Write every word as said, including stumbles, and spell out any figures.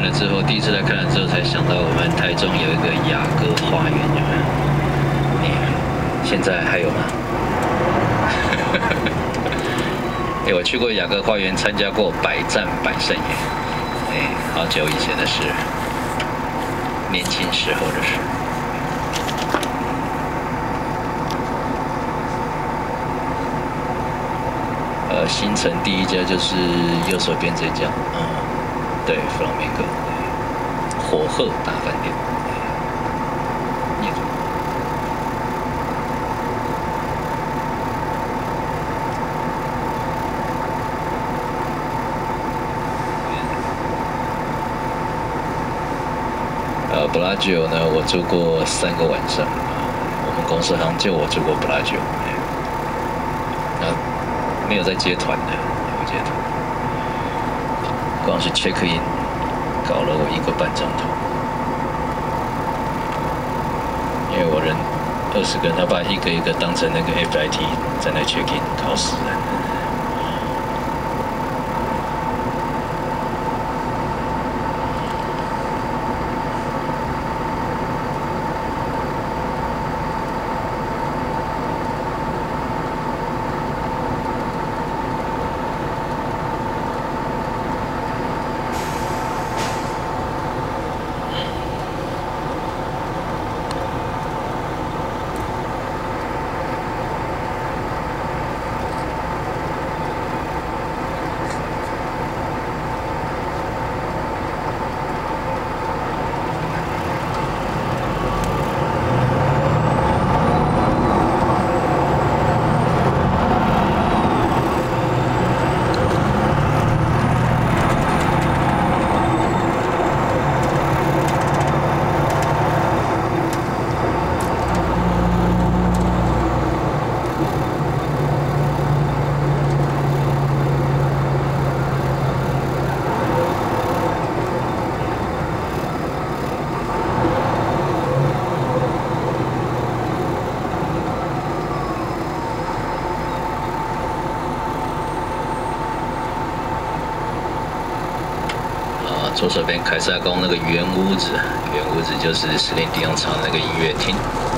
了之后，第一次来看了之后，才想到我们台中有一个雅阁花园，有没有？你现在还有吗？哎，我去过雅阁花园，参加过百战百胜耶。哎，好久以前的事，年轻时候的事。呃，新城第一家就是右手边这家，嗯，对，弗朗明哥，火鹤大饭店。呃，布拉吉欧呢，我住过三个晚上。我们公司好像就我住过布拉吉欧，那没有在接团的，没有接团。光是 check in 搞了我一个半钟头，因为我人二十个人，他把一个一个当成那个 F I T 在那 check in， 搞死人。左手边凯撒宫那个圆屋子，圆屋子就是史林迪翁唱那个音乐厅。